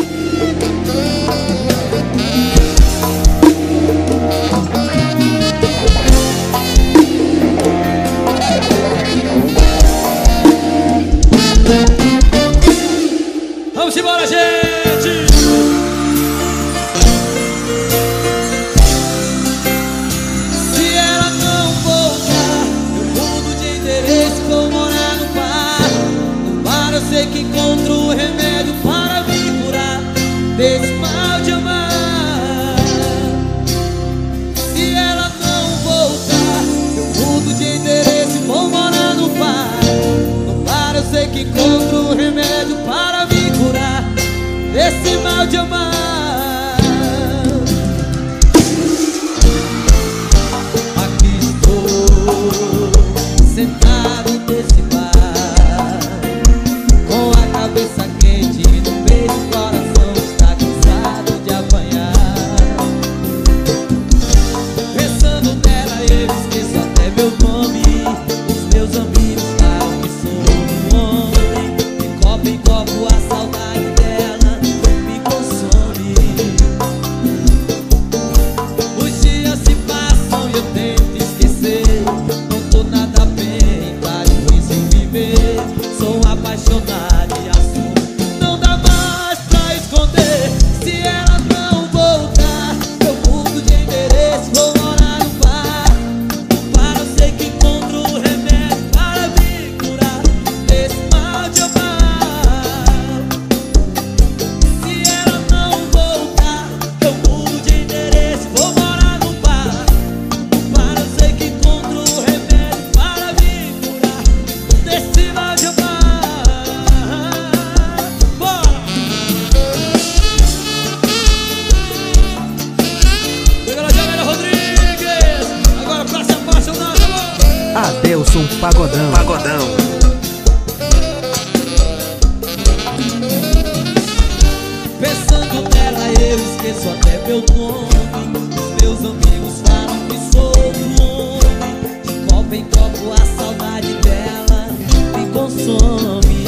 Vamos embora, gente! Se ela não voltar, eu mudo de endereço, vou morar no bar. No bar eu sei que encontro o remédio para me curar desse mal de amar. Se ela não voltar, eu mudo de endereço e vou morar no bar. No bar eu sei que encontro o remédio para me curar desse mal de amar. Aqui estou, sentado nesse bar, com a cabeça quente no peito, o coração está cansado de apanhar. Pensando nela eu esqueço até meu nome. Os meus amigos falam que sou um homem. De copo em copo a saudade dela me consome. Os dias se passam e eu tento esquecer. Não tô nada bem, tá difícil viver. Sou um apaixonado e assumo, não dá mais pra esconder. Se ela não voltar, eu mudo de endereço, vou morar no bar. No bar eu sei que encontro o remédio para me curar desse mal de amar. Se ela não voltar, eu mudo de endereço, vou morar no bar. No bar eu sei que encontro o remédio para me curar desse mal de amar. Bora! Pega lá, Janeiro Rodrigues! Agora pra se apaixonar, vamos! Adelson Pagodão. Pensando nela eu esqueço até meu nome. Os meus amigos falam que sou um homem. De copo em copo a saudade dela me consome.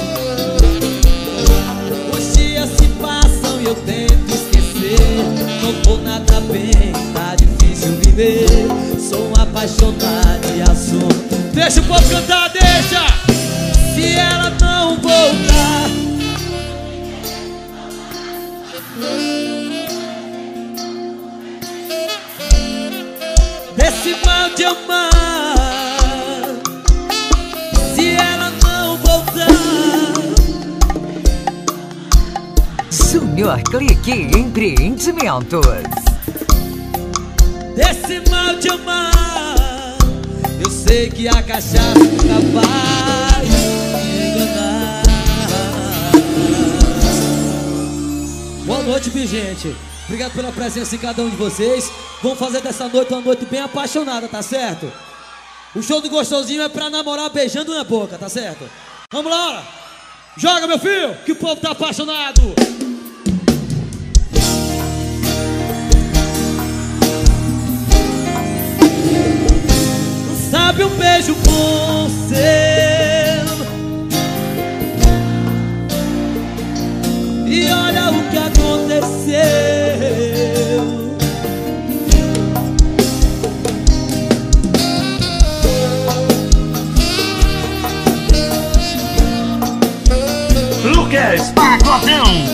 Os dias se passam e eu tento esquecer. Não tô nada bem, tá difícil viver. Sou um apaixonado e assumo. Deixa o povo cantar, deixa! Se ela não voltar, desse mal de amar. Se ela não voltar, Junior Clique Empreendimentos. desse mal de amar. Eu sei que a cachaça nunca vai me enganar. Boa noite, minha gente. Obrigado pela presença de cada um de vocês. Vamos fazer dessa noite uma noite bem apaixonada, tá certo? O show do gostosinho é pra namorar beijando na boca, tá certo? Vamos lá! Joga, meu filho, que o povo tá apaixonado! Sabe um beijo bom seu, e olha o que aconteceu. Lucas Pagodão.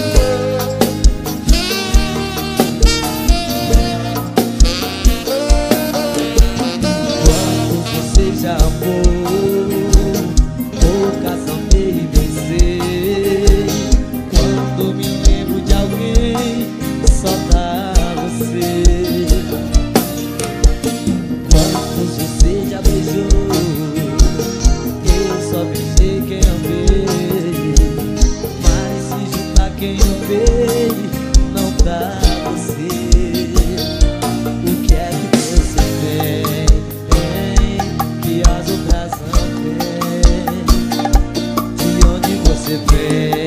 Já amou, poucas amei e vencer. Quando me lembro de alguém, só dá você. Quantos você já beijou? Eu só beijei quem amei. Mas se juntar quem amei, não dá você. O que é que você tem que as outras não têm? De onde você vem?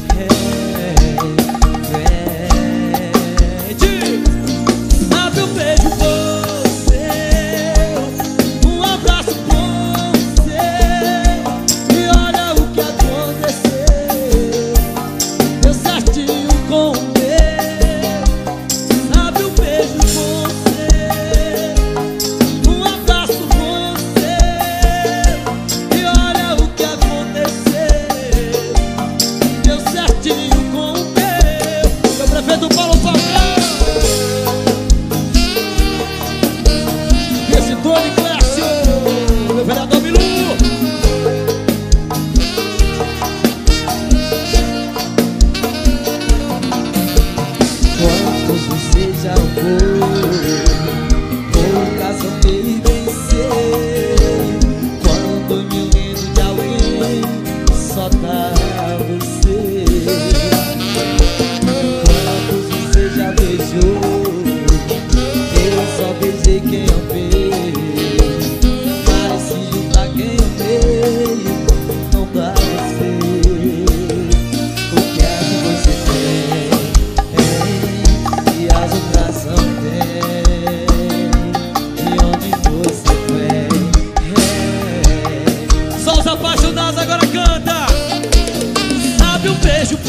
Sabe um beijo você, um abraço com você, e olha o que aconteceu. Deu certinho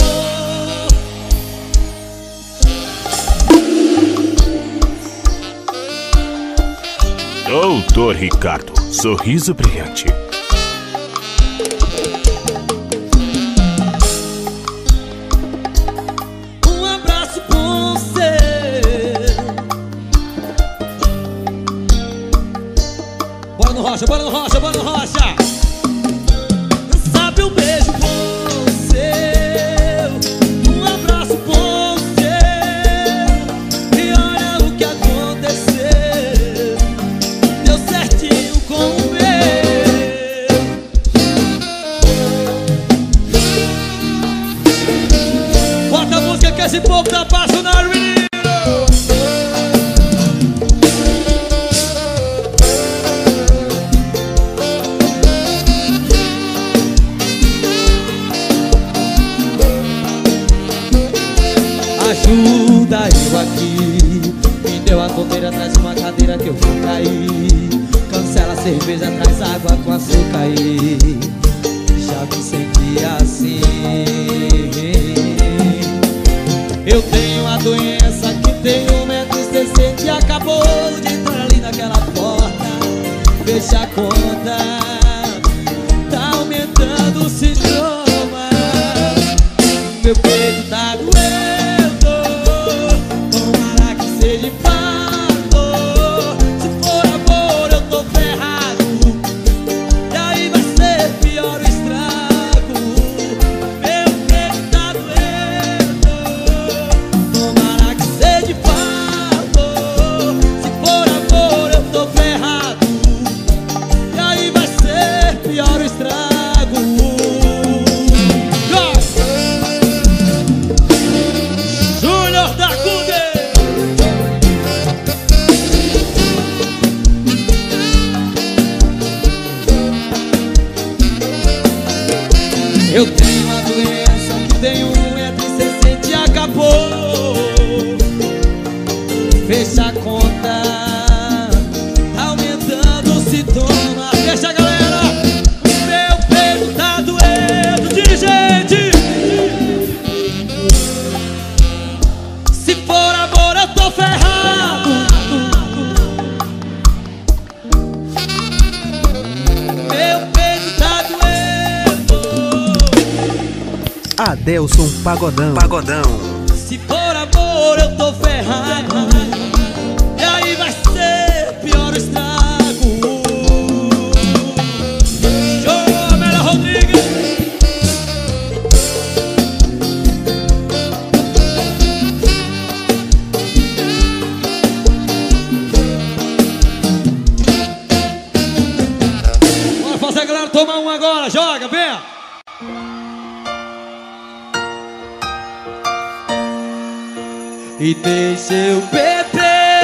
Doutor Ricardo, sorriso brilhante. Um abraço com você. Bora no rocha, bora no rocha, bora no rocha. Sabe um beijo com você. Um abraço com você. E olha o que aconteceu. Deu certinho com o meu. Bota a música que esse povo tá apaixonado, menino. Ajuda eu aqui. Me deu a copeira, traz uma cadeira que eu vou cair. Cancela a cerveja, traz água com açúcar aí. Já me senti assim. Eu tenho a doença que tem 1,60 m e acabou de entrar ali naquela porta. Fecha a conta. Tá aumentando o sintoma. Meu peito tá doendo. De fato, se for amor eu tô ferrado. E aí vai ser pior o estrago. Meu peito tá doendo. Tomara que seja de fato. Se for amor eu tô ferrado. E aí vai ser pior o estrago. Júnior da Cunde. Eu tenho a doença que tem 1,60 m e acabou. Fecha a conta. Tá aumentando o sintoma. Fecha, galera. Meu peito tá doendo. Dirigente. Se for amor eu tô ferrado. Meu peito tá doendo. Adelson Pagodão. Se for amor eu tô ferrado. E aí vai ser pior o estrago. Show, Amélia Rodrigues. Bora fazer a galera tomar um agora. Joga, vem. E deixa eu beber.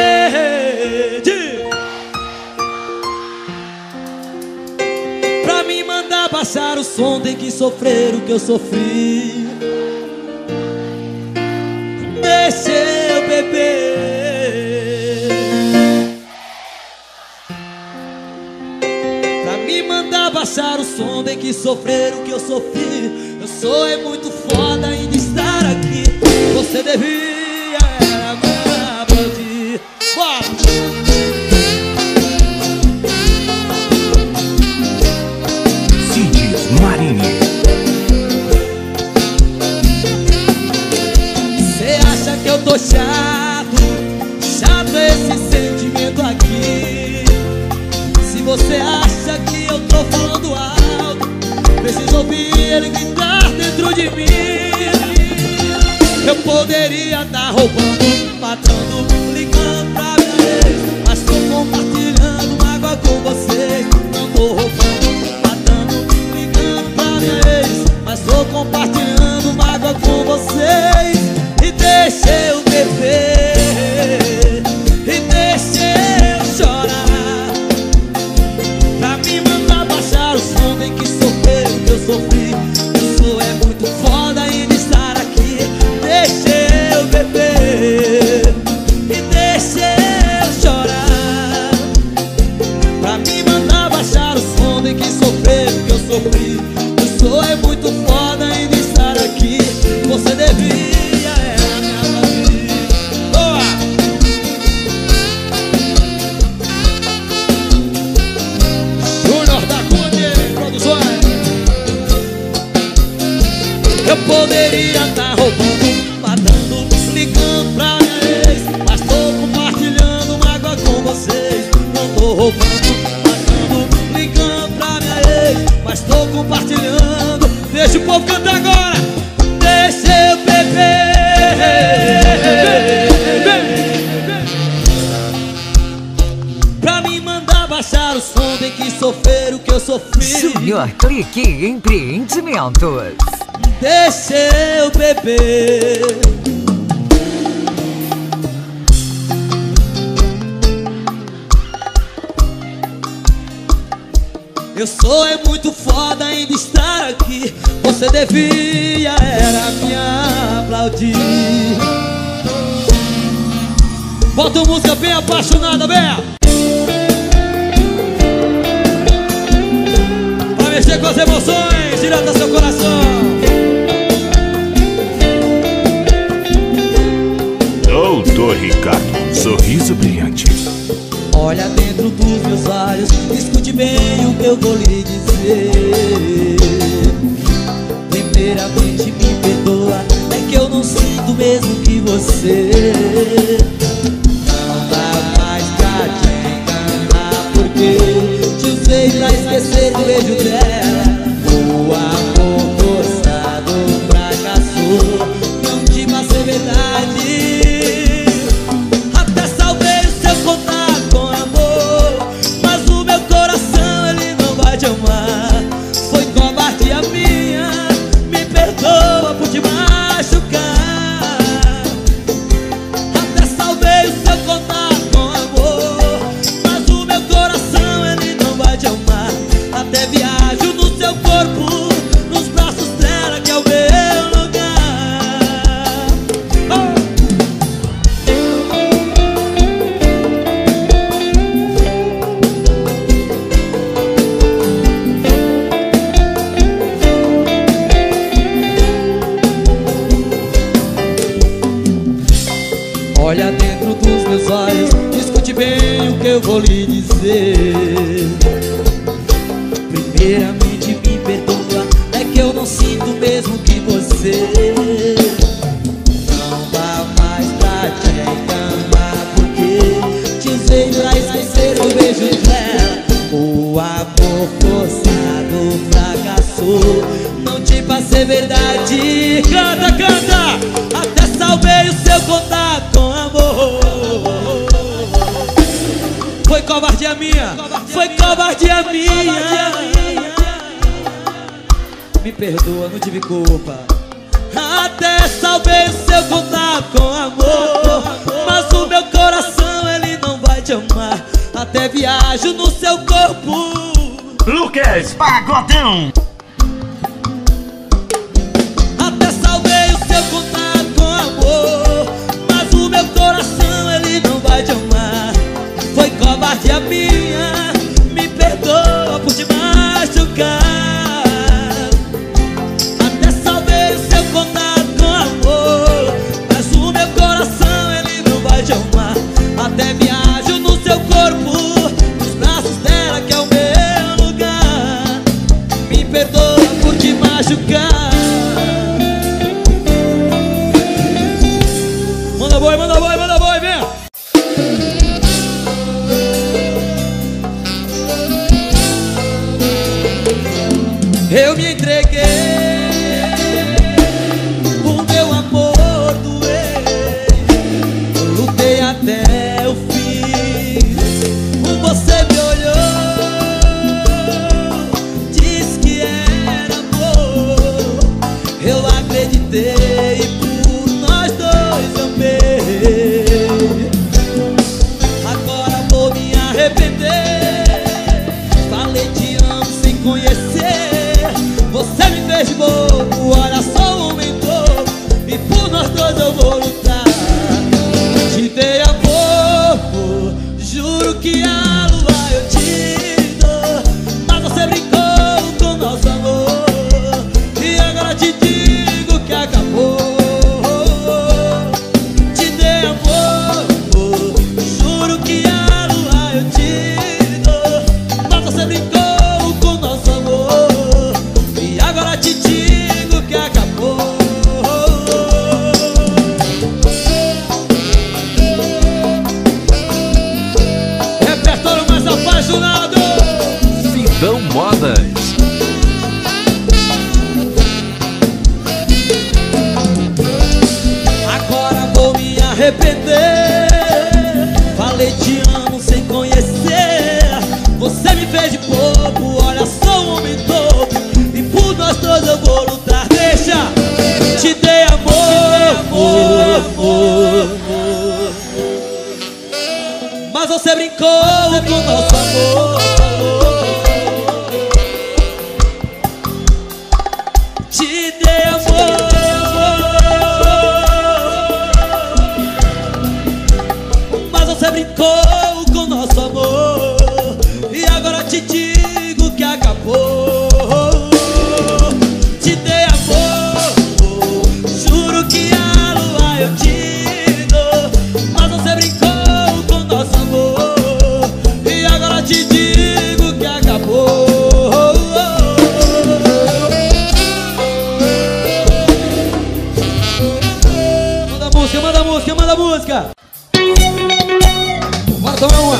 Pra me mandar baixar o som, tem que sofrer o que eu sofri. Deixa eu beber. Pra me mandar baixar o som, tem que sofrer o que eu sofri. Eu sou muito foda ainda estar aqui. Você devia Cides Marini. Cê acha que eu tô chato? Chato esse sentimento aqui. Se você acha que eu tô falando alto, preciso ouvir ele gritar dentro de mim. Eu poderia tá roubando, matando, ligando pra vocês, mas tô compartilhando mágoa com vocês. Não tô roubando, matando, ligando pra vocês, mas tô compartilhando mágoa com vocês. E deixa eu beber, e deixa eu chorar. Pra me mandar baixar o som, tem que sofrer o que eu sofri. Isso é muito foda ainda estar aqui. Deixa eu beber e deixa eu chorar. Pra me mandar baixar o som, tem que sofrer o que eu sofri. Isso é muito foda ainda estar aqui. Clique Empreendimentos. Deixa eu beber. Eu sou muito foda ainda estar aqui. Você devia era me aplaudir. Bota uma música bem apaixonada, Bé, pra mexer com as emoções direto ao seu coração. Doutor Ricardo, sorriso brilhante. Olha dentro dos meus olhos, escute bem o que eu vou lhe dizer. Primeiramente me perdoa, é que eu não sinto mesmo que você. Não dá mais pra te enganar, porque te usei pra esquecer do beijo dela. O amor forçado fracassou, não te passei verdade. Até salvei o seu contato com amor, mas o meu coração ele não vai te amar. Foi covardia minha, me perdoa por te machucar. Até salvei o seu contato com amor, mas o meu coração ele não vai te amar. Até viajo no seu corpo, nos braços dela que é o meu lugar. Oh! Olha dentro dos meus olhos, escute bem o que eu vou lhe dizer. Primeiramente me perdoa, é que eu não sinto mesmo que você. Não dá mais pra te enganar, porque te usei pra esquecer o beijo dela. O amor forçado fracassou, não te passei verdade. Canta, canta! Até salvei o seu contato com amor. Foi covardia minha, foi covardia minha. Me perdoa, não tive culpa. Até salvei o seu contato com amor, mas o meu coração ele não vai te amar. Até viajo no seu corpo. Lucas Pagodão. Até salvei o seu contato com amor, mas o meu coração ele não vai te amar. Foi covardia minha, me perdoa por te machucar. Até salvei o seu contato com amor, mas o meu coração ele não vai te amar. Até viajo no seu corpo, nos braços dela que é o meu lugar. Me perdoa por te machucar. Manda boi, manda boi, manda boi, vem! Eu me entreguei, o meu amor doeu. Eu lutei até o fim. Você me olhou, disse que era amor. Eu acreditei e por nós dois amei. Agora vou me arrepender. Falei te amo sem conhecer. Você me fez de bobo, olha só o homem todo. E por nós dois eu vou lutar. Te dei amor, juro que a lua eu te dou. Mas você brincou com nosso amor, e agora te digo que acabou. Te dei amor, juro que a lua eu te dou. Mas você brincou com nosso amor, e agora te digo que acabou. Repertório mais apaixonado. Sidão Modas. Agora vou me arrepender. Falei te amo sem conhecer. Você me fez de bobo, olha só o homem todo. amor. Mas você brincou com o nosso amor. Te dei amor, mas você brincou com o nosso amor. E agora te digo que acabou. Te dei amor, juro que a lua eu te dou. Mas você brincou com o nosso amor. E agora te digo que acabou. Manda música, manda música. Bora tomar uma.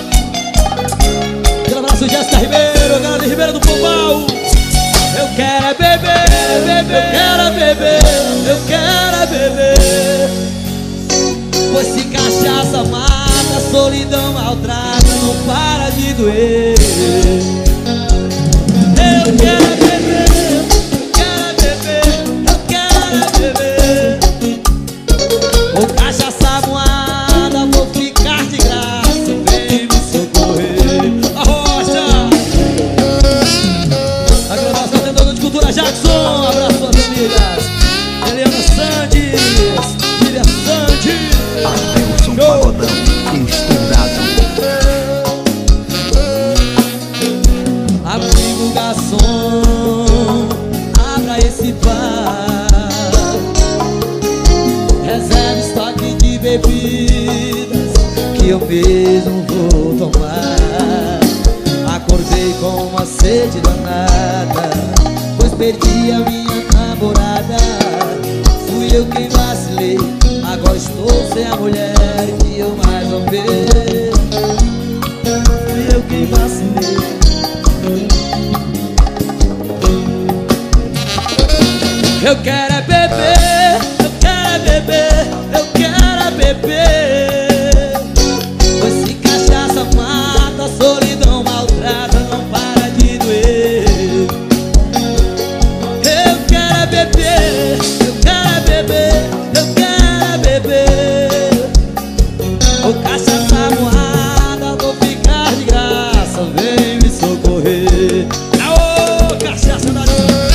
Aquele abraço, Jéssica Ribeiro, galera de Ribeiro do Pombal. Eu quero é beber, beber, eu quero é beber, eu quero é beber. Pois se cachaça mata, solidão maltrata, não para de doer. Eu quero é beber, eu quero é beber, eu quero é beber. Ô cachaça moada, vou ficar de graça, vem me socorrer. A rocha, agradeço ao atendedor de cultura Jackson. Abraço às amigas Eliana Sandes, Filha Sandes. Adelson Pagodão, estourado. Amigo garçom, abra esse bar, reserve estoque de bebidas que eu mesmo vou tomar. Acordei com uma sede danada, pois perdi a minha namorada. Fui eu quem vacilei, agora estou sem a mulher que eu mais amei. Fui eu quem vacilei. Eu quero é beber, eu quero é beber, eu quero é beber. Pois se cachaça mata, solidão maltrata, não para de doer. Eu quero é beber, eu quero é beber, eu quero é beber. Ô cachaça moada, vou ficar de graça, vem me socorrer. Aô, cachaça da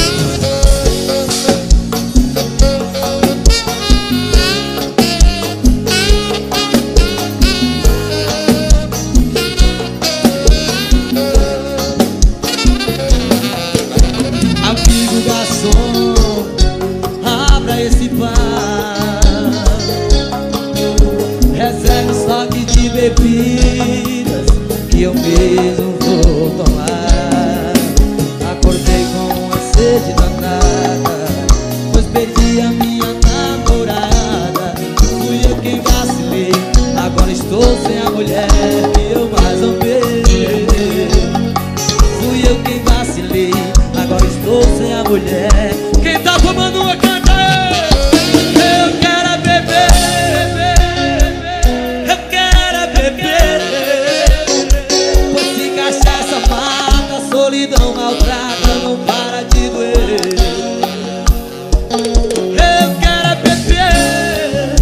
amigo garçom, abra esse bar, reserve estoque de bebidas que eu mesmo vou tomar. Acordei com uma sede danada, pois perdi a minha namorada. Fui eu quem vacilei, agora estou sem a mulher que eu mais amei. Fui eu quem vacilei, agora estou sem a mulher. Quem tá tomando uma canta aí? Eu quero é beber, eu quero é beber. Pois se cachaça mata, solidão maltrata, não para de doer. Eu quero é beber.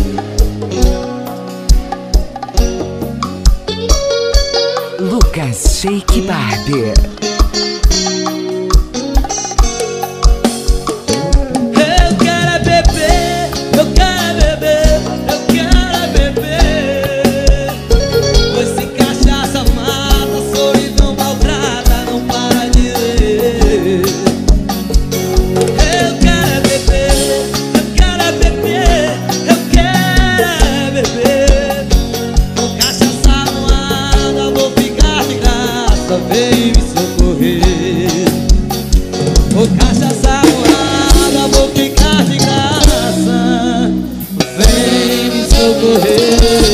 Lucas Shake Barbie. Eu quero é beber, eu quero é beber, eu quero é beber. Pois se cachaça mata, solidão maltrata, não para de doer. Eu quero é beber, eu quero é beber, eu quero é beber. Com cachaça moada, vou ficar de graça, vem me socorrer. Ô cachaça moada, vou ficar de graça, vem me socorrer.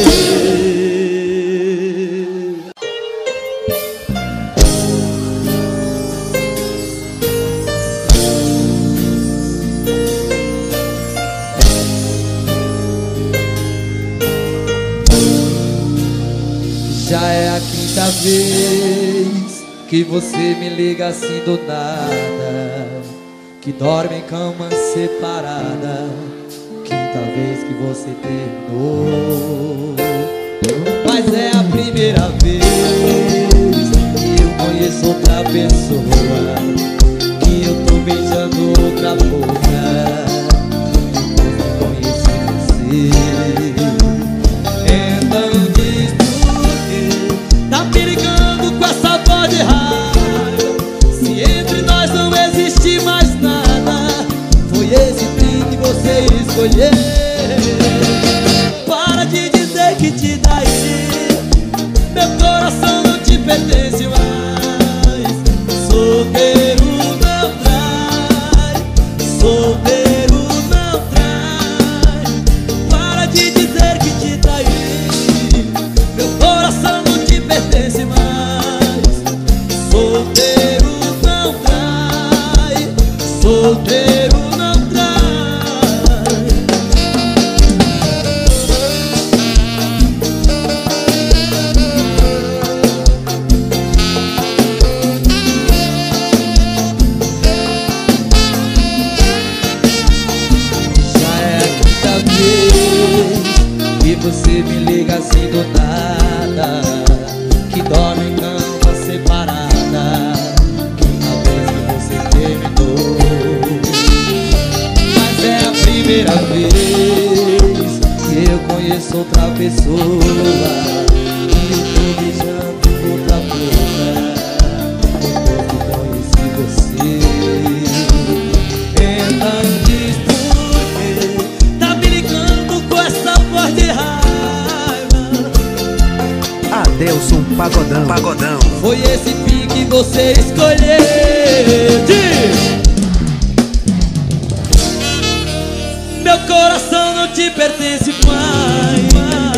Já é a quinta vez que você me liga assim do nada, que dorme em cama separada. Quinta vez que você terminou. Mas é a primeira vez que eu conheço outra pessoa, que eu tô beijando outra boca. Depois que conheci você, então diz por quê tá perigando com essa voz de raiva. Se entre nós não existe mais nada, foi esse fim que você escolheu. Para de dizer que te daí, meu coração não te pertence mais. Solteiro não trai, solteiro não trai. Para de dizer que te daí, meu coração não te pertence mais. Solteiro não trai, solteiro não trai. Você me liga assim do nada, que dorme em cama separada, a vez que você terminou. Mas é a primeira vez que eu conheço outra pessoa, que eu tô beijando outra boca. Depois que conheci você, então diz por quê tá me ligando com essa voz de raiva. Adelson Pagodão. Pagodão. Foi esse fim que você escolheu. Meu coração não te pertence mais.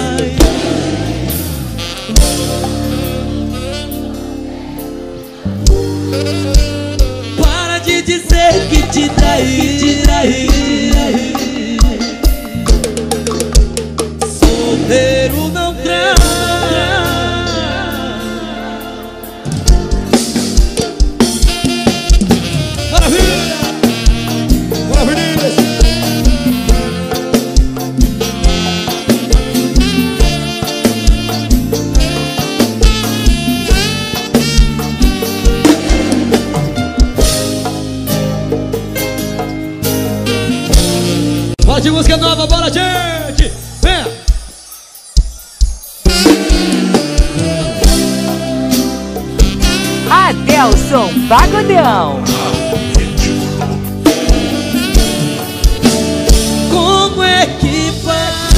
Para de dizer que te traí. Solteiro não trai. De música nova, bora gente! Vem! Adelson Pagodão. Como é que faz?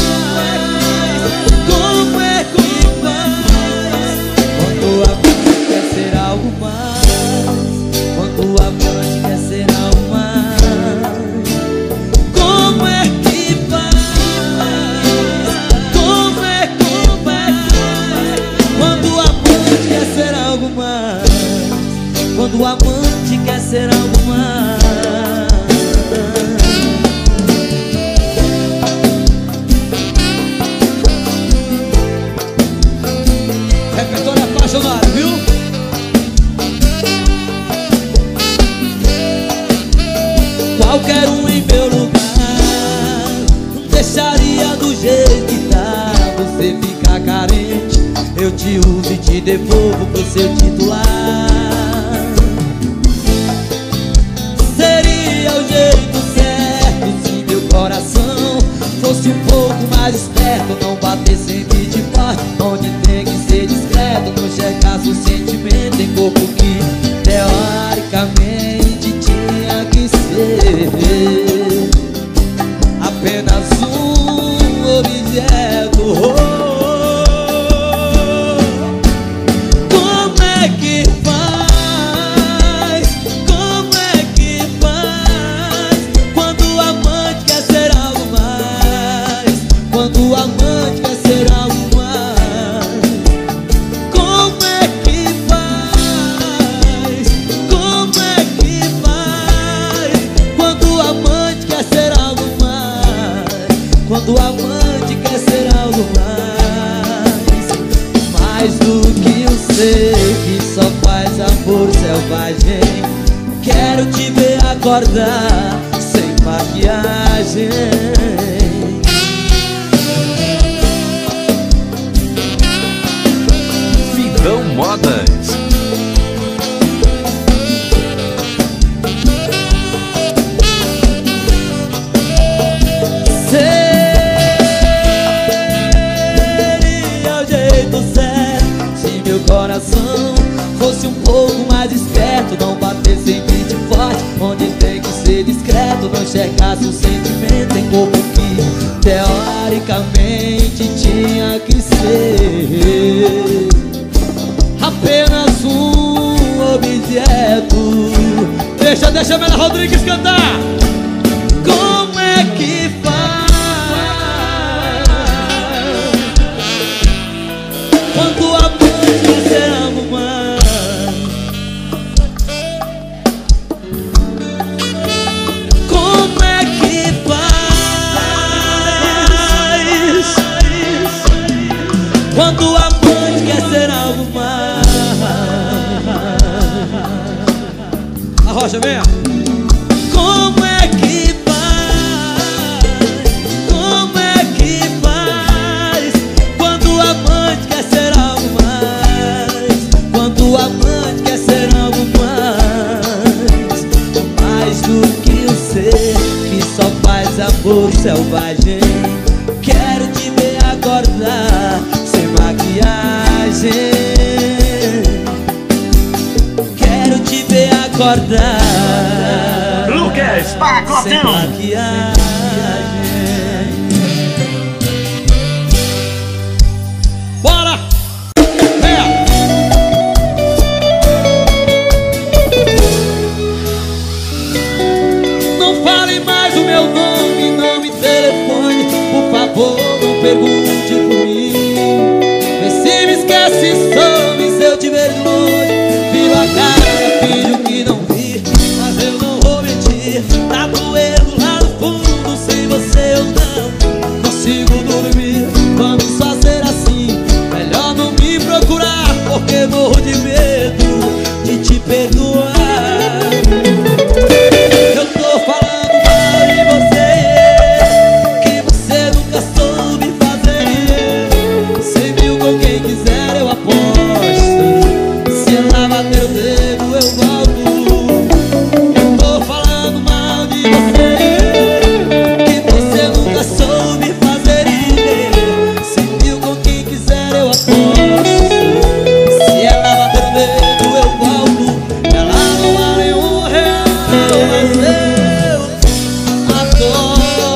Como é que faz? Quando a amante quer ser algo mais, quando a amante quer ser algo mais. Como é que faz? Como é que faz? Quando o amante quer ser algo mais, quando o amante quer ser algo mais. Repertório apaixonado, viu? Qualquer um em meu lugar deixaria do jeito que tá. Você fica carente, eu te uso e te devolvo pro seu titular. Seria o jeito certo se meu coração fosse um pouco mais esperto, não bater sempre de parte, onde tem que ser discreto, não chegasse o sentimento em corpo que teoricamente tinha que ser apenas um objeto. Como é que faz? Como é que faz? Quando o amante quer ser algo mais, quando o amante quer ser algo mais. Como é que faz? Como é que faz? Quando o amante quer ser algo mais, quando o amante quer ser algo mais do que eu sei, que só faz amor selvagem. Quero te ver acordar sem maquiagem. teoricamente tinha que ser apenas um objeto. Deixa a Mela Rodrigues cantar. Como é que faz quando a mãe você ama mais? Como é que faz quando a mãe quer ser algo mais? A Rocha, venha. Como é que faz? Como é que faz quando a mãe quer ser algo mais? Quando a mãe quer ser algo mais, mais do que um ser que só faz amor selvagem. Quero te ver acordar sem maquiagem. Quero te ver acordar Lucas sem Pagodão. maquiagem. Bora! Venha! Não fale mais o meu nome, não me telefone. Por favor, não pergunte por mim. Vê se me esquece, some se eu te ver de longe. Viro a cara, finjo que não vi, mas eu não vou mentir. Tá doendo lá no fundo, sem você eu não consigo dormir. Vamos fazer assim, melhor não me procurar, porque morro de medo de te perdoar. Eu tô falando mal de você, que você nunca soube fazer. 100 mil com quem quiser eu aposto, se ela bater o dedo eu volto. Eu tô falando mal de você, que você nunca soube fazer. 100 mil com quem quiser eu aposto, se ela bater o dedo eu volto. Ela não vale R$1, mas eu adoro.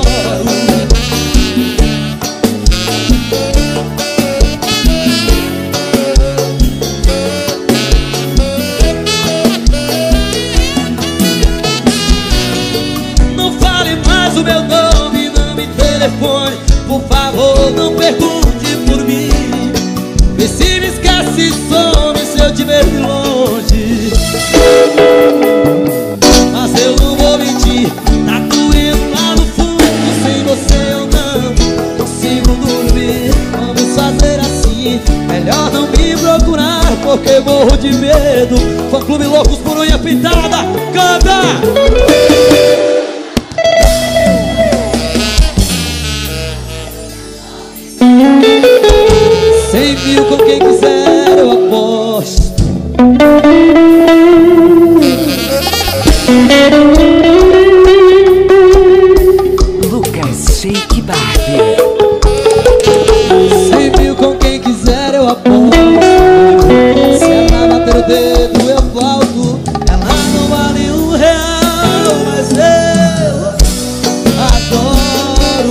Não fale mais o meu nome, não me telefone. Por favor, não pergunte por mim. Vê se me esquece, some se eu te ver de longe. Mas eu não vou mentir, tá doendo lá no fundo. Sem você eu não consigo dormir. Vamos fazer assim, melhor não me procurar, porque morro de medo. Fã Clube Loucos por Unha Pintada, canta! 100 mil com quem quiser eu aposto. Lucas Shake Barbie. 100 mil com quem quiser eu aposto. Se ela bater o dedo eu volto. Ela não vale R$1, mas eu adoro.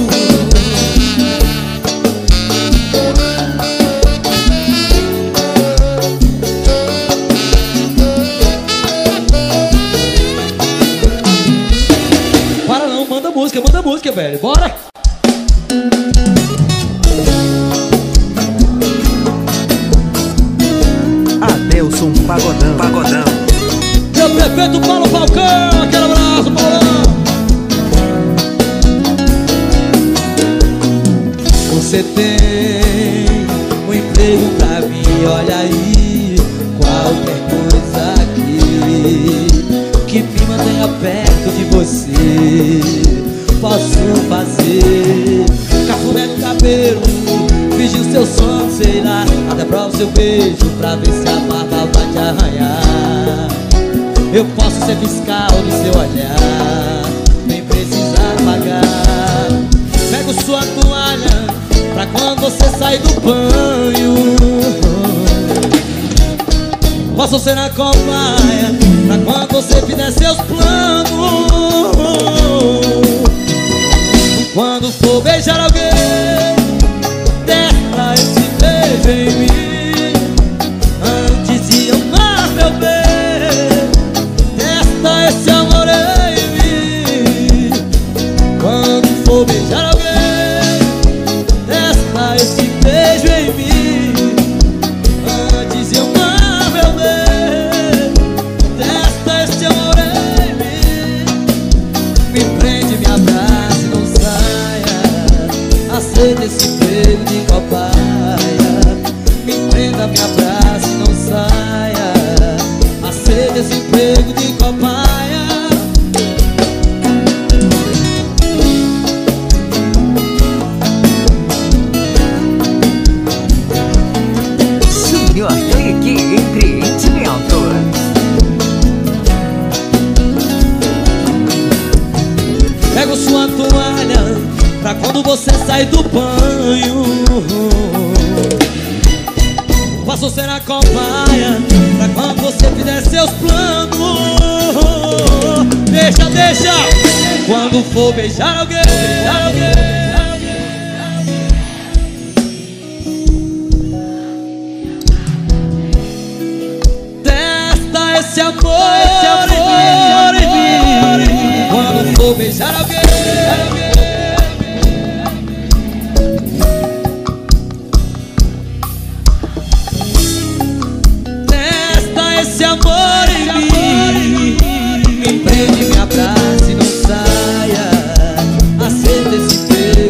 Para não, manda música, velho, bora! Adelson Pagodão. Pagodão. Meu prefeito Paulo Falcão, aquele abraço, Paulão! Você tem um emprego pra mim, olha aí. Qualquer coisa aqui que me mantenha perto de você, posso fazer. Cafuné no cabelo, fingir seu sono, sei lá. Até prova o seu beijo pra ver se a barba vai te arranhar. Eu posso ser fiscal do seu olhar, nem precisar pagar. Pego sua toalha pra quando você sair do banho. Posso ser na cobaia pra quando você fizer seus planos. Quando for beijar alguém, testa esse beijo em mim. Antes de amar meu bem, testa esse amor em mim. Quando for beijar alguém, testa esse beijo em mim. Antes de amar meu bem, testa esse amor em mim. Me prende, me abraça e não saia. Aceita esse beijo de cobaia. Me prenda, me abraça e não saia. Aceita esse emprego de cobaia. Júnior Clique Empreendimentos. Pego sua toalha pra quando você sair do banho. Posso ser a cobaia pra quando você fizer seus planos. Deixa, deixa. Quando for beijar alguém, testa esse amor em mim. Quando for beijar alguém, testa esse amor em mim. Me prende, me abraça e não saia. Aceita esse beijo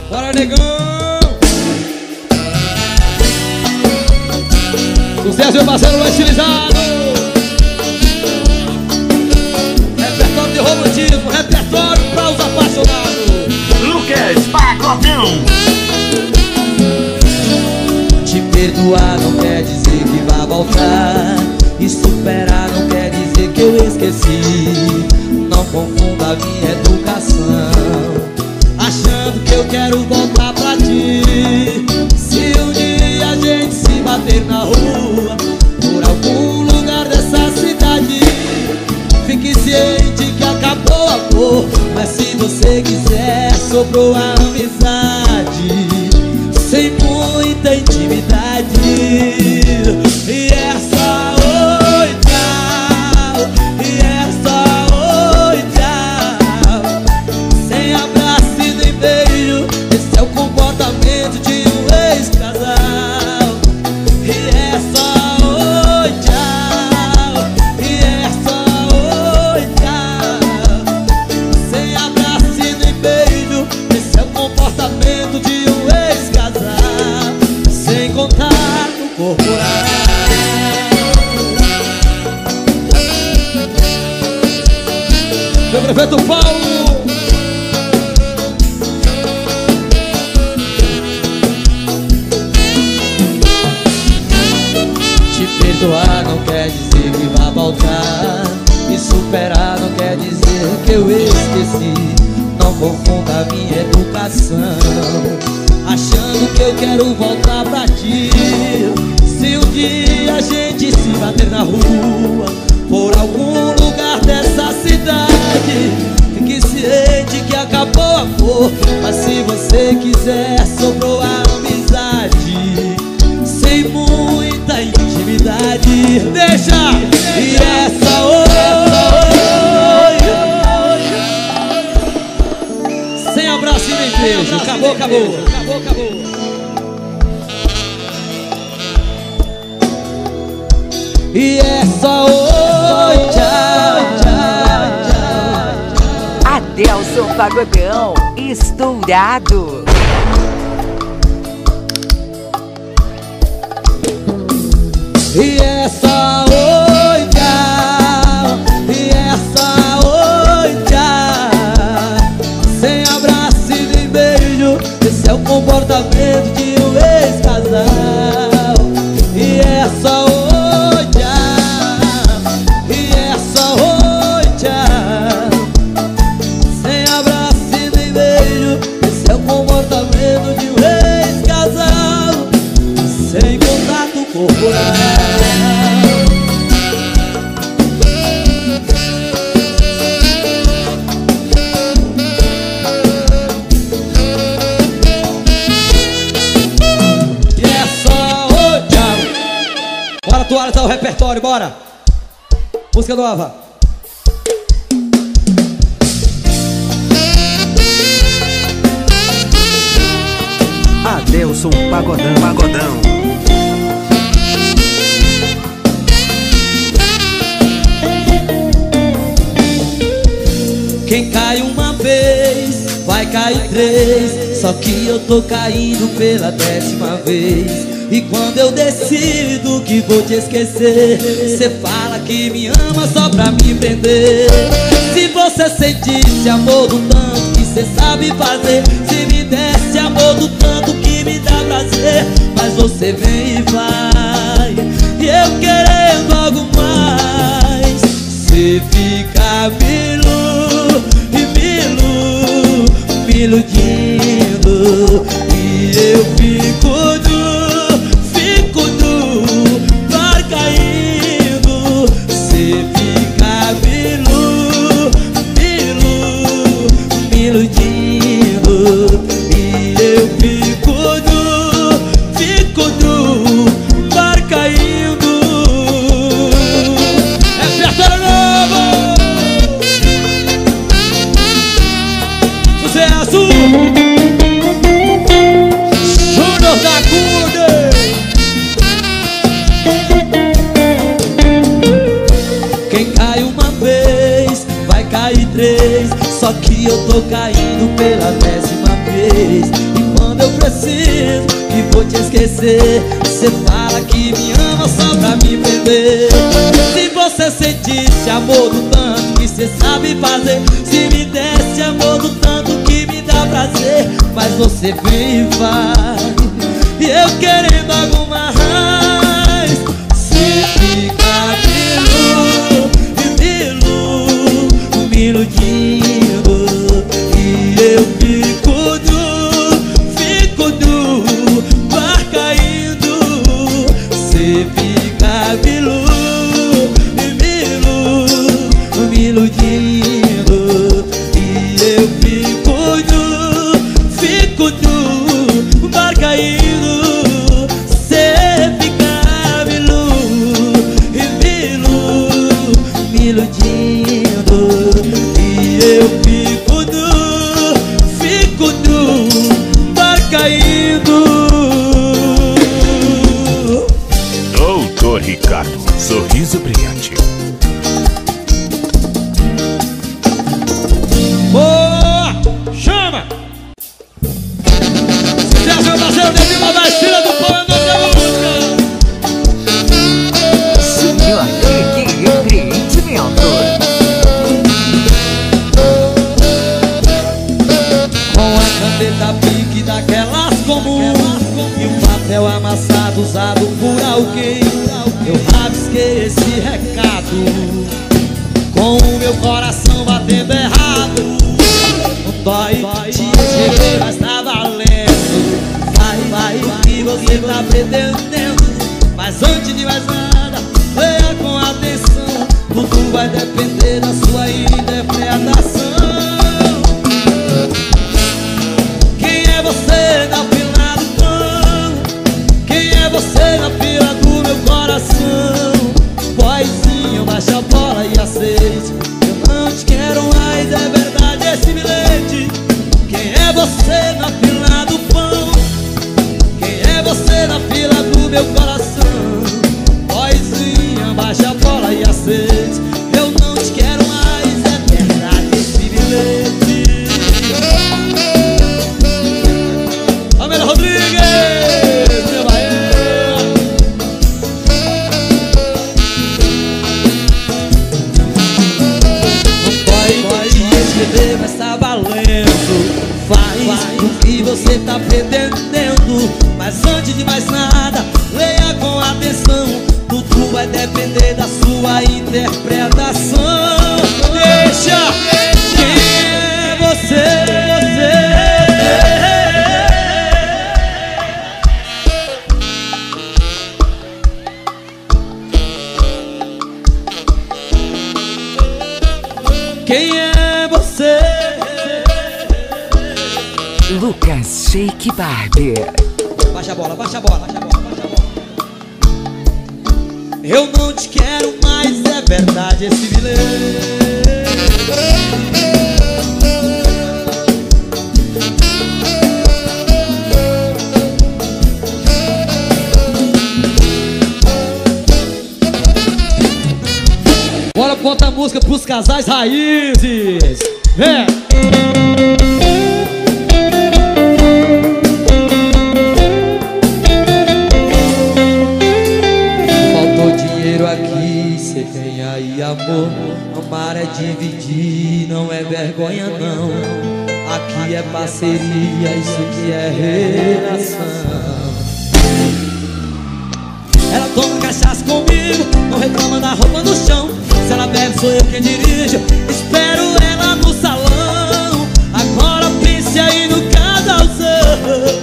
Bora, negão! Sucesso, meu parceiro, mais estilizado. Repertório de romantismo, repertório pra os apaixonados. Lucas Pagodão. Te perdoar não quer dizer que vai voltar, e superar não quer dizer que eu esqueci. Não confunda a minha educação achando que eu quero voltar pra ti. Se um dia a gente se bater na rua, por algum lugar dessa cidade, fique ciente que acabou o amor, mas se você quiser, sobrou a amizade, sem muita intimidade. E é só oi, tchau. E é só oi, tchau. Sem abraço e nem beijo. Esse é o comportamento de um ex-casal. E é só oi, tchau. E é só oi, tchau. Sem abraço e nem beijo. Esse é o comportamento de um ex-casal. Sem contato corporal. Meu prefeito Paulo. Te perdoar não quer dizer que vai voltar, e superar não quer dizer que eu esqueci. Não confunda a minha educação achando que eu quero voltar pra ti. Se um dia a gente se bater na rua, por algum lugar dessa cidade, fique ciente que acabou o amor, mas se você quiser, sobrou a amizade, sem muita intimidade. Deixa! E essa oi, sem abraço e nem beijo. Acabou, acabou. Acabou, acabou. E é só oi, tchau, tchau, tchau. Adelson Pagodão, estourado. E é só oi, tchau. E é só oi, tchau. Sem abraço e nem beijo. Esse é o comportamento de um ex-casal. E é só oi, tchau. E é só oi, tchau. Sem abraço e nem beijo. Esse é o comportamento de um ex-casal. Sem contato corporal. E é só oi, tchau. Bora atualizar o repertório, bora. Música nova. Adelson Pagodão. Pagodão. Quem cai uma vez, vai cair três. Só que eu tô caindo pela 10ª vez. E quando eu decido que vou te esquecer, cê fala que me ama só pra me prender. Se você sentisse amor do tanto que cê sabe fazer, se me desse amor do tanto que me dá prazer, mas você vem e vai, e eu querendo algo mais. Cê fica me iludindo, e eu fico no mar caindo. Cê fica me iludindo, e eu fico no mar caindo. Repertório novo! Sucesso! Júnior da Cude! Quem cai uma vez, vai cair três. Só que eu tô caindo pela 10ª vez. E preciso, que vou te esquecer. Você fala que me ama só pra me prender. Se você sentisse amor do tanto que cê sabe fazer, se me desse amor do tanto que me dá prazer, mas você vem e vai, e eu querendo algo mais. Cê fica me iludindo, e eu fico nu, mar caindo. Cê fica me iludindo, e eu fico nu, mar caindo. Cê fica me iludindo, e eu fico nu, mar caindo. Doutor Ricardo, sorriso brilhante. Boa! Chama! Se der meu parceiro, nem uma das filhas do pão, eu não tenho música. Senhor Rick Empreendimento. Com a caneta pique daquelas comum e o papel amassado usado por alguém, eu rabisquei esse recado, com o meu coração batendo errado. Não dói te escrever, mas tá valendo. Vai, o que você tá pretendendo. Mas antes de mais nada, leia com atenção, tudo vai depender da sua interpretação. Quem é você na fila do pão? Quem é você na fila do meu coração? Boyzinho, baixa a bola e aceite, eu não te quero mais, é verdade esse bilhete. Quem é você na fila do pão? Quem é você na fila do meu coração? Boyzinha, baixa a bola e aceite, eu não te quero mais, é verdade esse bilhete. Amélia Rodrigues, meu Bahia. Pode te escrever, mas tá valendo. Faz o que você tá pretendendo. Mas antes de mais nada, leia com atenção, tudo vai depender da sua interpretação. Deixa, quem é você? Quem é você? Lucas Shake Barber. Baixa a bola, baixa a bola, baixa a bola, baixa a bola. Eu não te quero mais, é verdade esse bilhete. Bora botar a música pros casais raízes. Vem! Faltou dinheiro aqui, cê tem aí amor. Amar é dividir, não é vergonha não. Aqui é parceria, isso aqui é relação. Ela toma cachaça comigo, não reclama da roupa no chão. Se ela bebe, sou eu quem dirijo. Espero ela no salão. Agora pense aí no casalzão.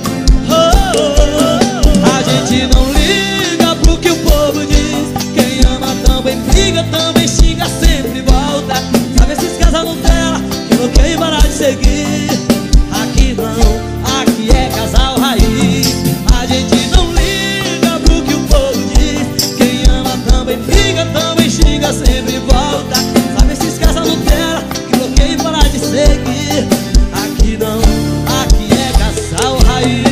A gente não liga pro que o povo diz. Quem ama também briga, também xinga, sempre volta. Sabe esses casal Nutella que não querem parar de seguir? Aqui não, aqui é casal raiz. A gente não liga pro que o povo diz. Quem ama também briga, também xinga, sempre volta. Sabe esses casal Nutella que não querem parar de seguir? Aqui não, aqui é casal raiz.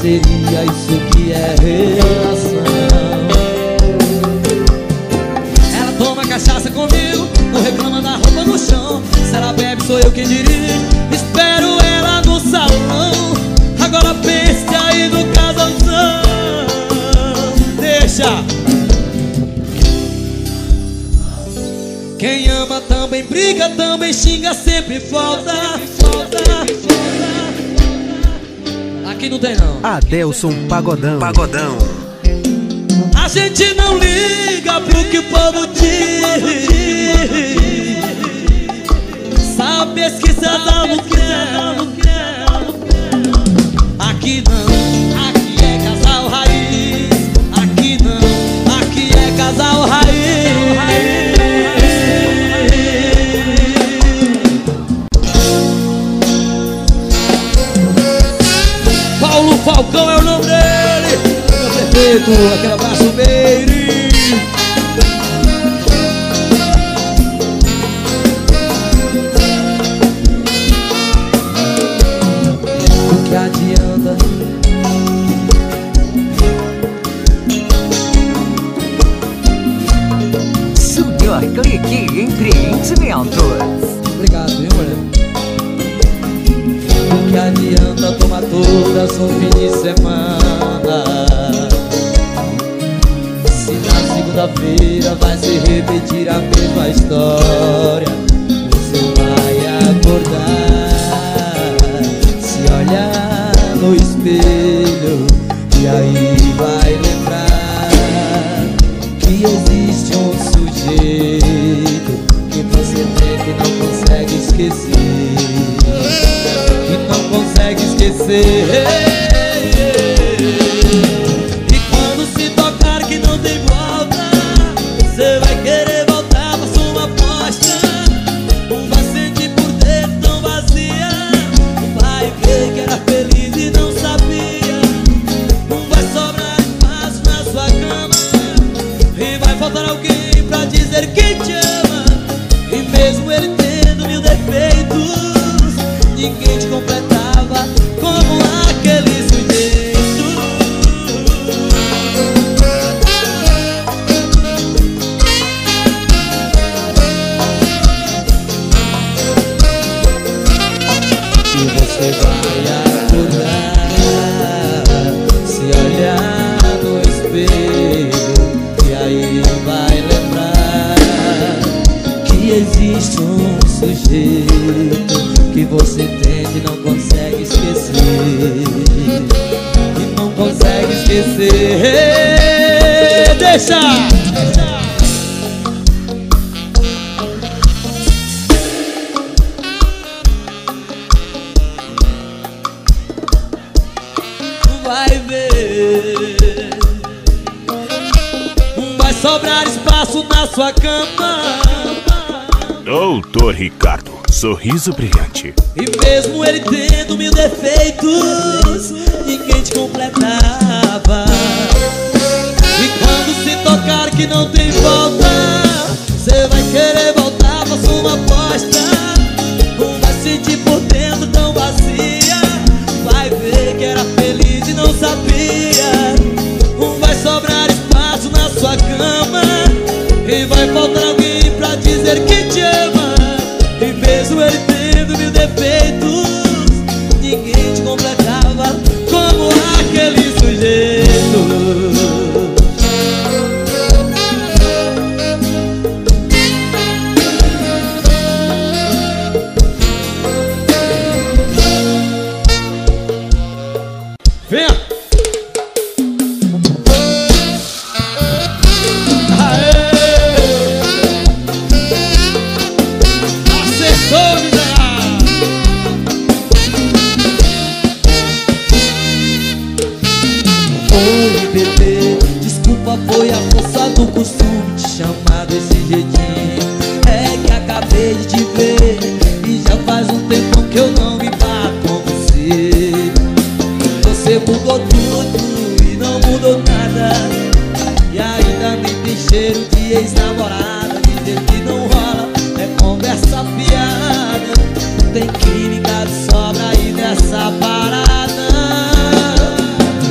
seria isso que é relação. Ela toma cachaça comigo, não reclama da roupa no chão. Se ela bebe sou eu quem dirijo, espero ela no salão. Agora pense aí no casalzão. Deixa. Quem ama também briga, também xinga, sempre falta. Aqui não tem não. Adelson Pagodão. A gente não liga pro que o povo diz. Sabe pesquisar da mulher. Aqui não, aqui é casal raiz. Aqui não, aqui é casal raiz. Paulo Falcão é o nome dele. Meu perfeito, aquele abraço meire. O que adianta? Senhor Clique Empreendimentos. Obrigado, viu, mulher? O que adianta tomar todas um fim de semana, se na segunda-feira vai se repetir a mesma história? Você vai acordar, se olhar no espelho e aí vai lembrar que existe um sujeito que você tem que não consegue esquecer. Consegue esquecer. E quando se tocar que não tem volta, você vai querer voltar, faça uma aposta. Vai sentir por dentro tão vazia, vai ver que era feliz e não sabia. Vai sobrar espaço na sua cama e vai faltar alguém pra dizer que te ama. E mesmo ele tendo mil defeitos, ninguém te completava como aquele sujeito. E você vai acordar, se olhar no espelho e aí vai lembrar que existe um sujeito que você tem e não consegue esquecer. E não consegue esquecer. Deixa! Vai ver, vai sobrar espaço na sua cama. Doutor Ricardo, sorriso brilhante. E mesmo ele tendo mil defeitos, ninguém te completava. E quando se tocar que não tem volta, você vai querer voltar, faça uma aposta. Vai sentir por dentro tão vazia, vai ver que era feliz e não sabia. Vai sobrar espaço na sua cama e vai faltar alguém pra dizer que te ama. E mesmo ele tendo mil defeitos, ninguém te completava como aquele sujeito. Venha! Desculpa, foi a força do costume te chamar desse jeitinho. É que acabei de te ver e já faz um tempo que eu não me bato com você. Você mudou tudo e não mudou nada, e ainda nem tem cheiro de ex-namorada. Dizer que não rola é conversa piada, tem química de sobra aí nessa parada.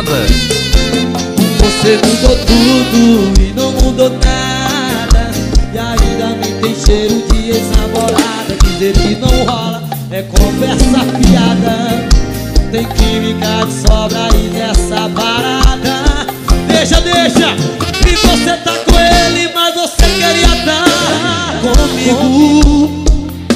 Sorocaba. Você mudou tudo e não mudou nada, e ainda me tem cheiro de ex-namorada. Dizer que não rola é conversa fiada, tem química de sobra aí nessa parada. Deixa, deixa, e você tá com ele, mas você queria estar comigo.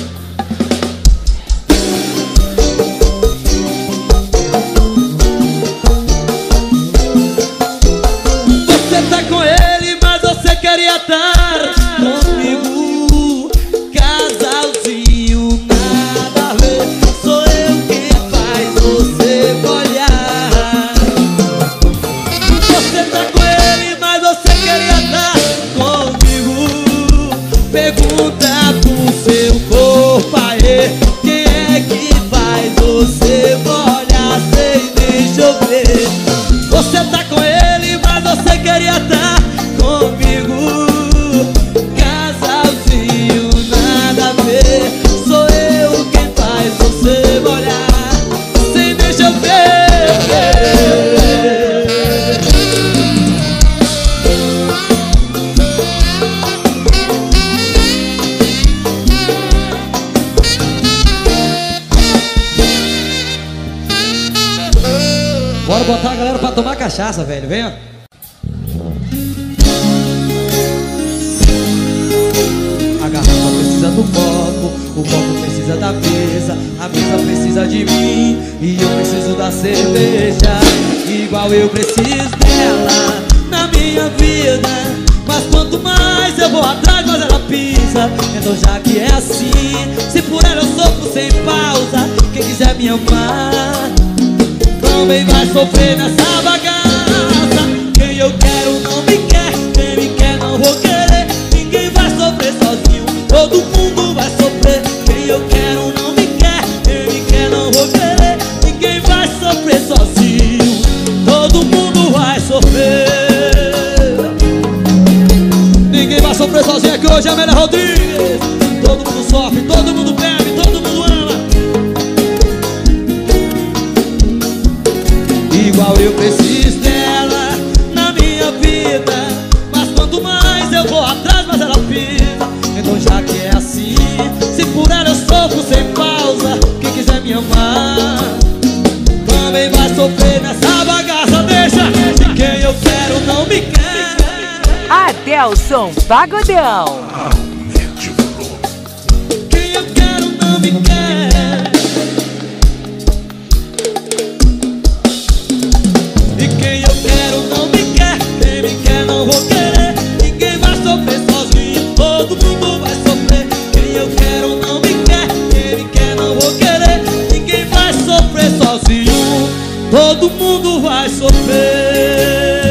Você tá com ele, mas você queria estar comigo. Casalzinho, nada a ver, sou eu quem faz você olhar. Você tá com ele, mas você queria estar comigo. Pergunta pro seu corpo aí, quem é que faz você olhar sem nem chover? Você tá com ele, mas você queria estar comigo. Casalzinho, nada a ver, sou eu quem faz você molhar sem nem chover. Bora botar a galera pra tomar cachaça, velho, vem ó. A garrafa precisa do copo, o copo precisa da mesa, a mesa precisa de mim e eu preciso da cerveja. Igual eu preciso dela na minha vida, mas quanto mais eu vou atrás, mais ela pisa. Então já que é assim, se por ela eu sofro sem pausa, quem quiser me amar também vai sofrer nessa bagaça. Quem eu quero não me quer, quem me quer não vou querer. Ninguém vai sofrer sozinho, todo mundo vai sofrer. Quem eu quero não me quer, quem me quer não vou querer. Ninguém vai sofrer sozinho, todo mundo vai sofrer. Ninguém vai sofrer sozinho, é que hoje é a Amélia Rodrigues. Todo mundo sofre, todo mundo bebe, todo mundo ama. Igual eu preciso dela na minha vida, mas quanto mais eu vou atrás, mais ela pisa. Então já que é assim, se por ela eu sofro sem pausa, quem quiser me amar também vai sofrer nessa bagaça. Deixa, quem eu quero não me quer. Adelson Pagodão. Quem eu quero não me quer. E quem eu quero não me quer, quem me quer não vou querer. Ninguém vai sofrer sozinho, todo mundo vai sofrer. Quem eu quero não me quer, quem me quer não vou querer. Ninguém vai sofrer sozinho, todo mundo vai sofrer.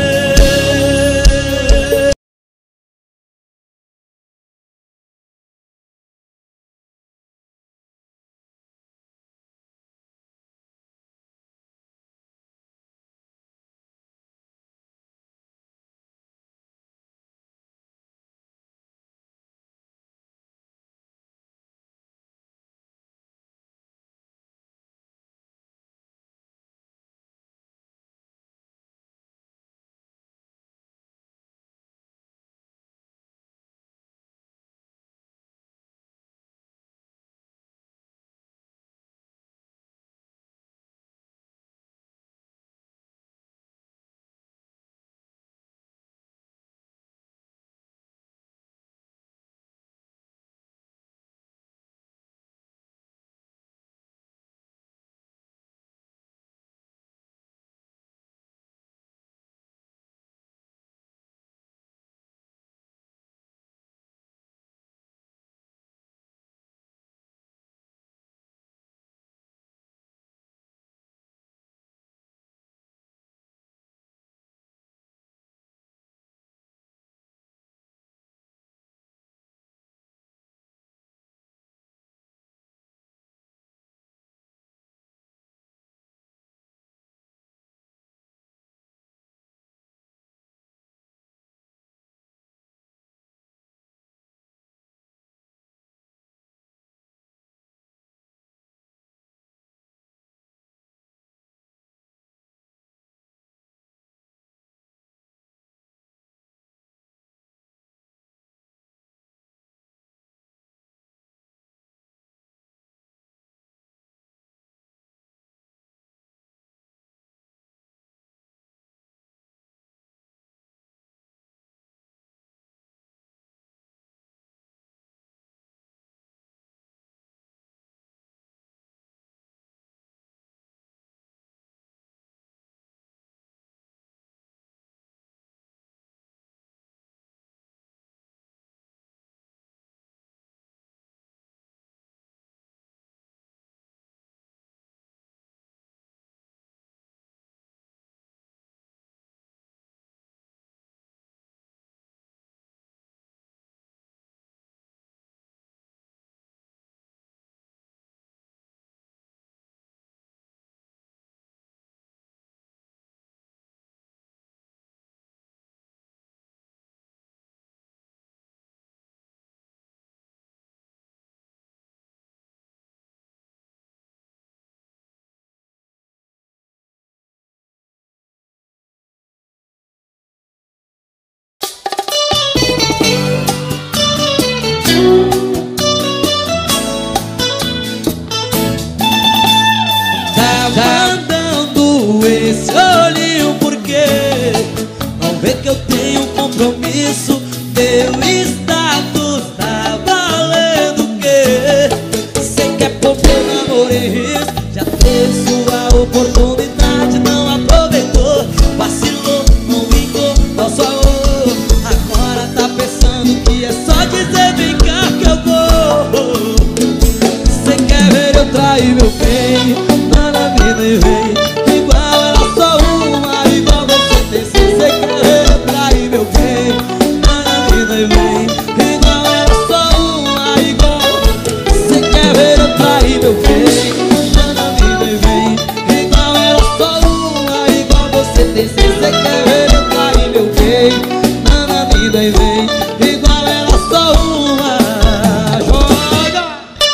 que eu tenho um compromisso. Meu status tá valendo o quê? Cê quer pôr meu namoro em risco? Já teve sua oportunidade, não aproveitou. Vacilou, não vingou nosso amor. Agora tá pensando que é só dizer vem cá que eu vou. Cê quer ver eu trair meu bem? Na vida e vem igual ela só uma, igual você tem. Cê quer ver eu trair meu bem? Na vida e vem igual ela só uma, igual. Cê quer ver eu trair meu bem? Na vida e vem igual ela só uma, igual você tem. Cê quer ver eu trair meu bem? Na vida e vem igual ela só uma. Joga!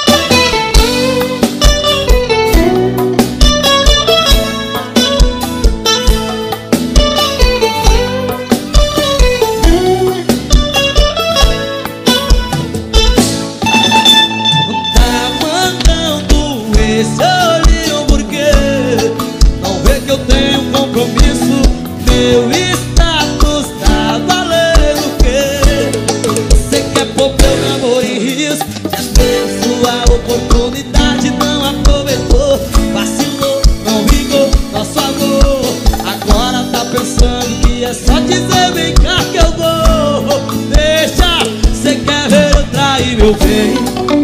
Tá mandando esse olhinho porque não vê que eu tenho um compromisso. Meu status tá valendo o quê? Você quer pôr meu namoro em risco? Já teve sua oportunidade, não aproveitou. Vacilou, não vingou nosso amor. Agora tá pensando que é só dizer vem cá que eu vou. Deixa, você quer ver eu trair meu bem?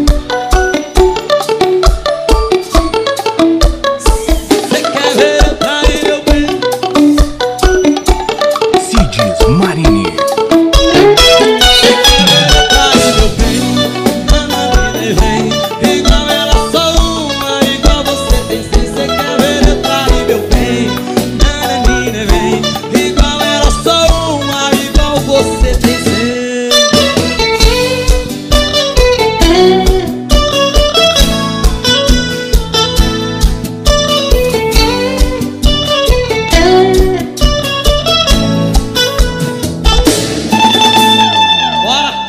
Você quer ver eu trair meu bem? Cides Marini. Você quer ver eu trair meu bem? Na vida e vem igual ela só uma, igual você tem. Você quer ver eu trair meu bem? Na vida e vem igual ela só uma, igual você tem. Bora!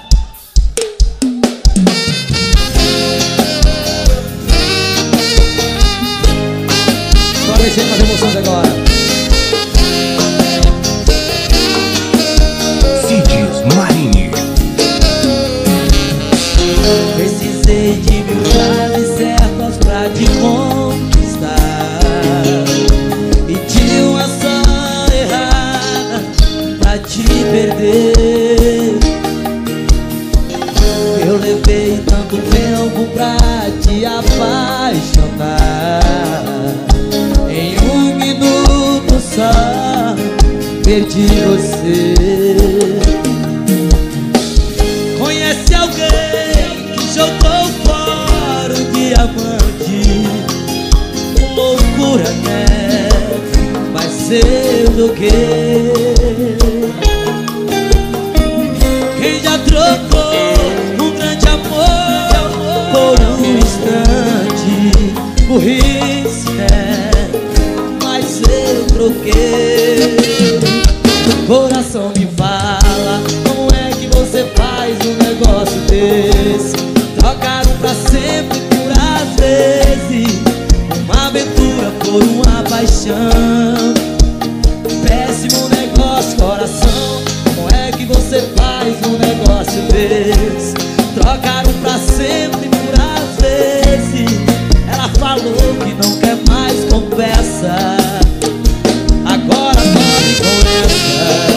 Só mexendo com as emoções agora. Cides Marini. Precisei de mil frases certas pra te conquistar e de uma só errada pra te perder. Eu levei tanto tempo pra te apaixonar. Em um minuto só perdi você. Conhece alguém que jogou fora o diamante? Loucura, né? Mas eu joguei. Quem já trocou um grande amor por um instante? Burrice, né? Mas eu troquei. O coração me fala, como é que você faz um negócio desse? Trocar um pra sempre por às vezes, uma aventura por uma paixão. Péssimo negócio, coração, como é que você faz um negócio desse? Trocar um pra sempre por às vezes. Ela falou que não quer mais conversa. Agora tome com essa.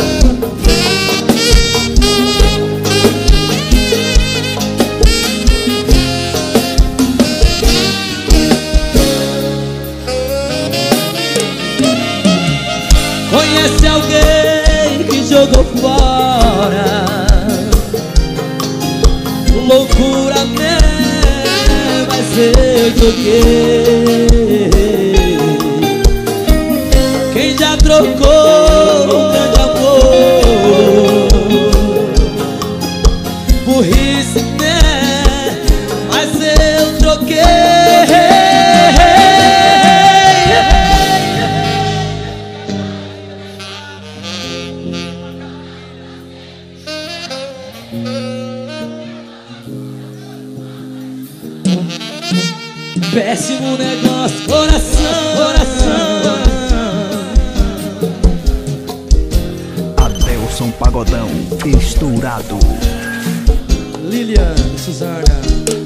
Conhece alguém que jogou fora? Loucura, né? Mas eu joguei. Quem já trocou um grande amor? Burrice, né? Mas eu troquei. Péssimo negócio, coração, coração. Adelson Pagodão, estourado. Lilian, Suzana.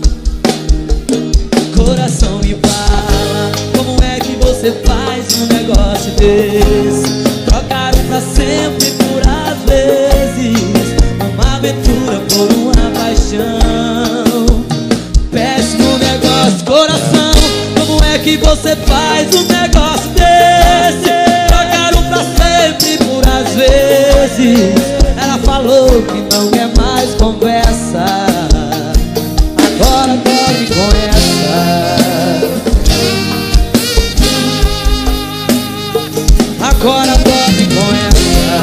Coração me fala, como é que você faz um negócio desse? Trocar pra sempre por às vezes, uma aventura por uma paixão. Péssimo negócio, coração, como é que você faz um negócio desse? Trocar pra sempre por às vezes. Ela falou que não quer mais conversa, agora dorme com essa. Agora dorme com essa.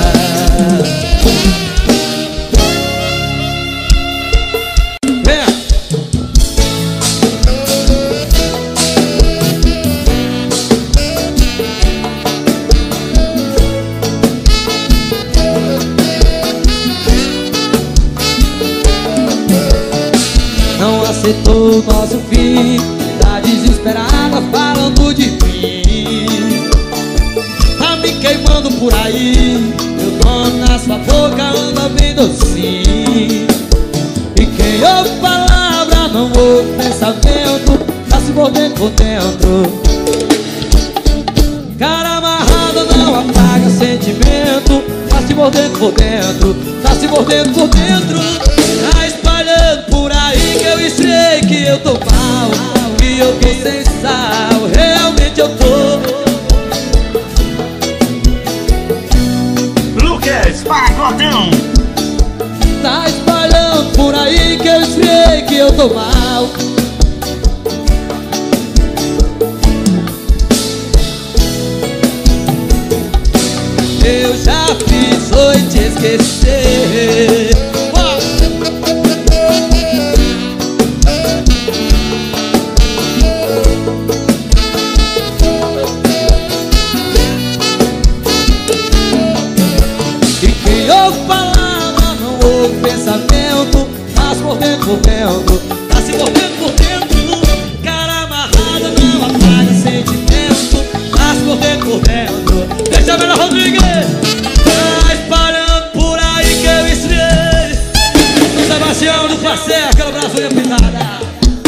Vem. Não aceitou o nosso fim, tá desesperada falando de mim. Tá me queimando por aí, meu nome na sua boca anda bem docinho. E quem ouve palavra não ouve pensamento, tá se mordendo por dentro. Cara amarrada não apaga sentimento, tá se mordendo por dentro, tá se mordendo por dentro. Tá espalhando por aí que eu esfriei, que eu tô mal, que eu tô sem sal, realmente eu tô. Lucas Pagodão. Tá espalhando por aí que eu esfriei, que eu tô mal. Eu já fiz foi te esquecer. E quem ouve palavra não ouve pensamento, tá se mordendo por dentro, tá se mordendo por dentro. Cara amarrada não apaga sentimento, tá se mordendo por dentro. Deixa a Bela Rodrigues. Tá espalhando por aí que eu esfriei. O Sebastião do Passé, aquela braçoinha pintada.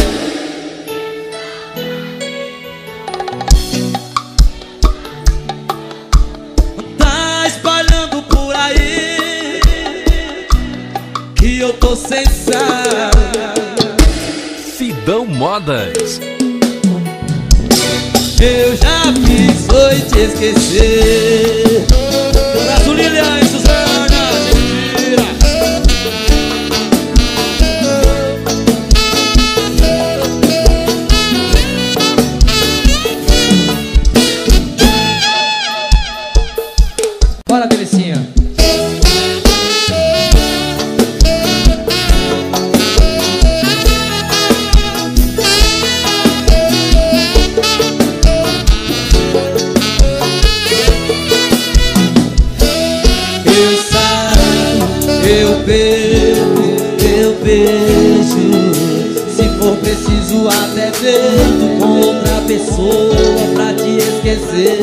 Tá espalhando por aí que eu tô sem sal. Sidão Modas. Eu já fiz foi te esquecer. Abraço Lilian e Suzana, mentira. Bora, Delicinha. Eu bebo, eu beijo, se for preciso até deito com outra pessoa pra te esquecer.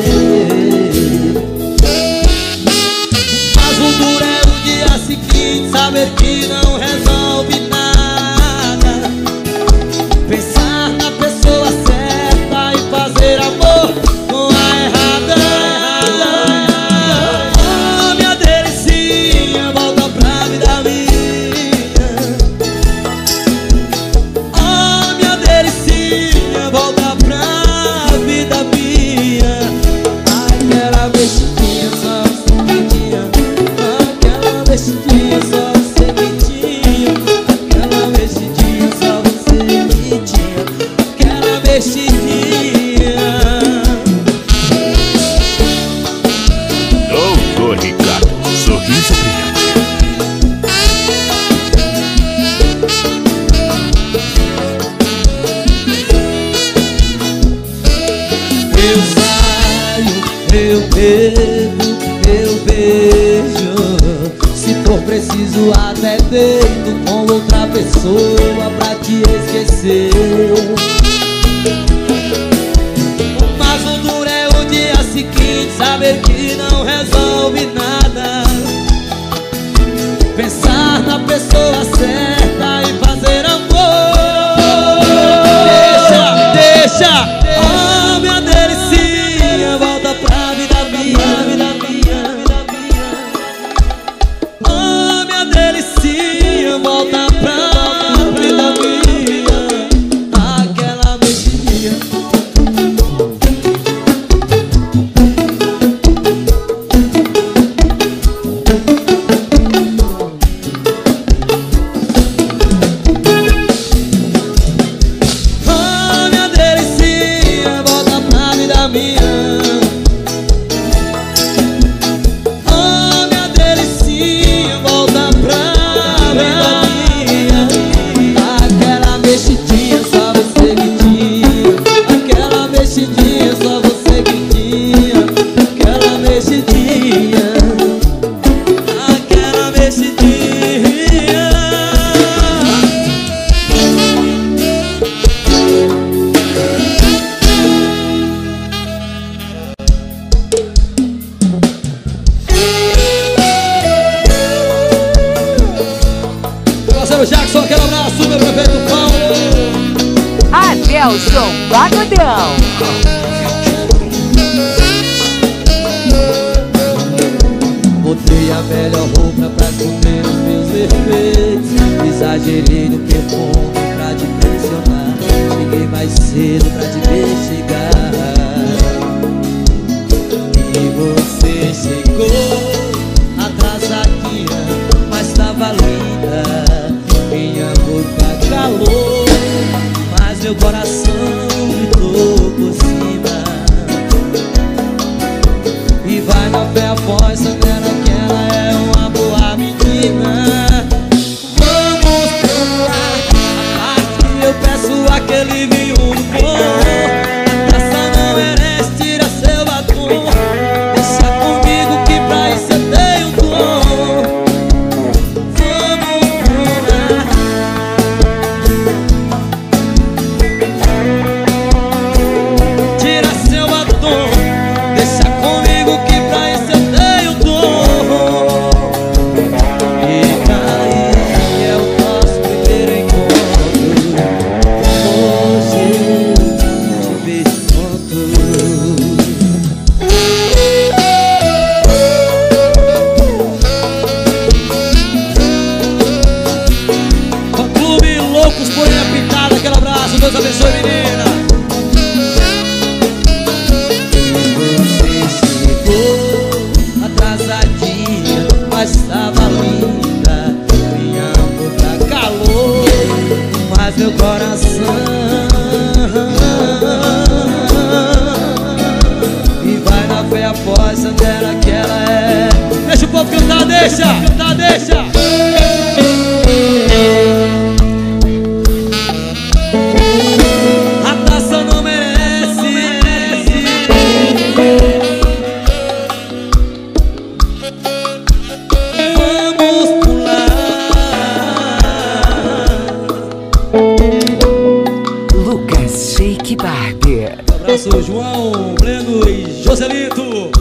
Mas o duro é o dia seguinte, saber que não resolve nada. Pensar na pessoa certa e fazer amor com a errada. Doutor Ricardo, sorriso brilhante. Eu saio, eu bebo, eu beijo, se for preciso até deito com outra pessoa pra te esquecer. Mas o duro é o dia seguinte, saber que não resolve nada. a pessoa certa e fazer amor. Deixa, oh minha delicinha, volta pra vida minha. Oh minha delicinha, volta pra vida minha. Aquela mexidinha. Jackson, aquele abraço, meu prefeito Paulo. Adelson Pagodão. Botei a melhor roupa pra esconder os meus defeitos. Exagerei no perfume pra te impressionar. Cheguei mais cedo pra te ver chegar. E você chegou atrasadinha, mas tava linda. Minha boca calou, mas meu coração gritou por cima. E vai na fé após sabendo que ela é uma boa menina. Vamos pular a parte que eu peço aquele vinho bom. Essa não merece, tira seu batom. Deixa comigo que pra isso eu tenho dom. Deus abençoe, menina. Você chegou atrasadinha, mas estava linda. Minha boca calou, mas meu coração. E vai na fé após dela que ela é. Deixa o povo cantar, deixa. Um abraço, João, Breno e Joselito.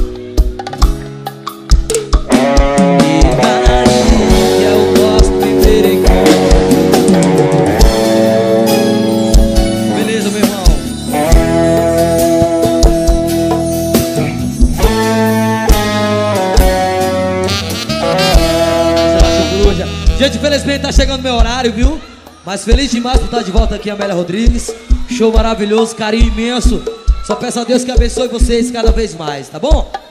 E daí eu gosto de ver encontro. Beleza, meu irmão? Gente, infelizmente tá chegando meu horário, viu? Mas feliz demais por estar de volta aqui, Amélia Rodrigues. Show maravilhoso, carinho imenso. Só peço a Deus que abençoe vocês cada vez mais, tá bom?